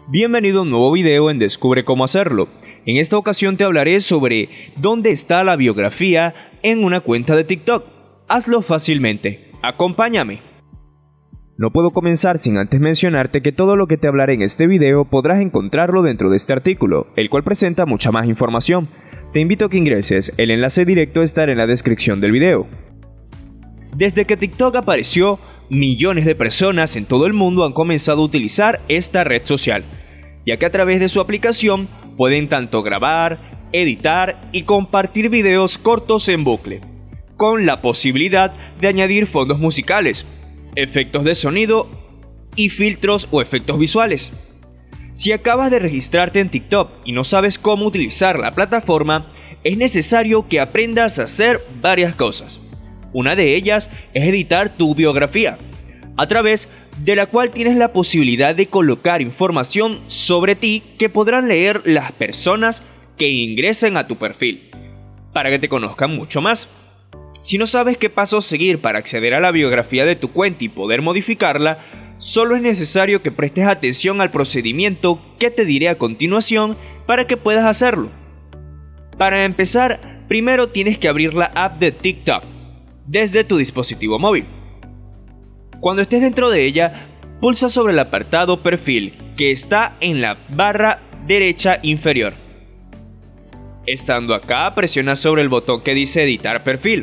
Bienvenido a un nuevo video en Descubre cómo hacerlo. En esta ocasión te hablaré sobre dónde está la biografía en una cuenta de TikTok. Hazlo fácilmente. Acompáñame. No puedo comenzar sin antes mencionarte que todo lo que te hablaré en este video podrás encontrarlo dentro de este artículo, el cual presenta mucha más información. Te invito a que ingreses, el enlace directo estará en la descripción del video. Desde que TikTok apareció, millones de personas en todo el mundo han comenzado a utilizar esta red social, ya que a través de su aplicación pueden tanto grabar, editar y compartir videos cortos en bucle, con la posibilidad de añadir fondos musicales, efectos de sonido y filtros o efectos visuales. Si acabas de registrarte en TikTok y no sabes cómo utilizar la plataforma, es necesario que aprendas a hacer varias cosas. Una de ellas es editar tu biografía, a través de la cual tienes la posibilidad de colocar información sobre ti que podrán leer las personas que ingresen a tu perfil, para que te conozcan mucho más. Si no sabes qué pasos seguir para acceder a la biografía de tu cuenta y poder modificarla, solo es necesario que prestes atención al procedimiento que te diré a continuación para que puedas hacerlo. Para empezar, primero tienes que abrir la app de TikTok desde tu dispositivo móvil. Cuando estés dentro de ella, pulsa sobre el apartado Perfil, que está en la barra derecha inferior. Estando acá, presiona sobre el botón que dice Editar perfil.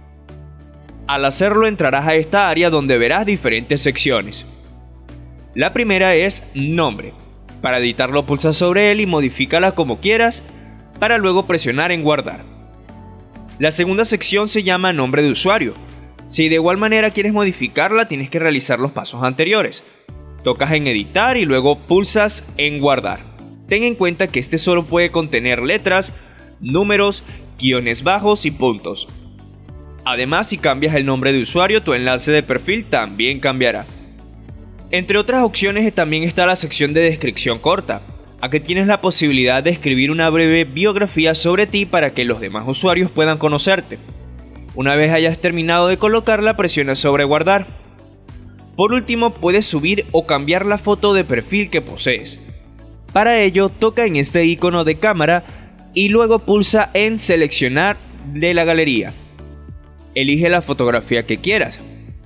Al hacerlo, entrarás a esta área donde verás diferentes secciones. La primera es Nombre. Para editarlo, pulsa sobre él y modifícala como quieras, para luego presionar en Guardar. La segunda sección se llama Nombre de usuario. Si de igual manera quieres modificarla, tienes que realizar los pasos anteriores. Tocas en Editar y luego pulsas en Guardar. Ten en cuenta que este solo puede contener letras, números, guiones bajos y puntos. Además, si cambias el nombre de usuario, tu enlace de perfil también cambiará. Entre otras opciones también está la sección de descripción corta. Aquí tienes la posibilidad de escribir una breve biografía sobre ti para que los demás usuarios puedan conocerte. Una vez hayas terminado de colocarla, presiona sobre Guardar. Por último, puedes subir o cambiar la foto de perfil que posees. Para ello, toca en este icono de cámara y luego pulsa en Seleccionar de la galería. Elige la fotografía que quieras.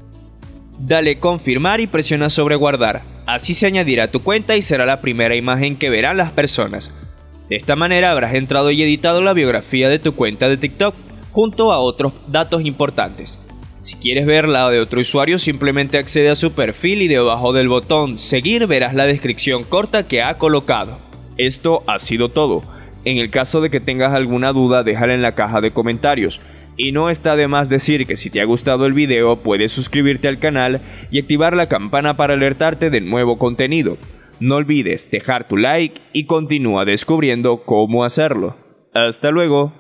Dale Confirmar y presiona sobre Guardar. Así se añadirá a tu cuenta y será la primera imagen que verán las personas. De esta manera habrás entrado y editado la biografía de tu cuenta de TikTok, junto a otros datos importantes. Si quieres ver la de otro usuario, simplemente accede a su perfil y debajo del botón Seguir verás la descripción corta que ha colocado. Esto ha sido todo. En el caso de que tengas alguna duda, déjala en la caja de comentarios. Y no está de más decir que si te ha gustado el video, puedes suscribirte al canal y activar la campana para alertarte de nuevo contenido. No olvides dejar tu like y continúa descubriendo cómo hacerlo. Hasta luego.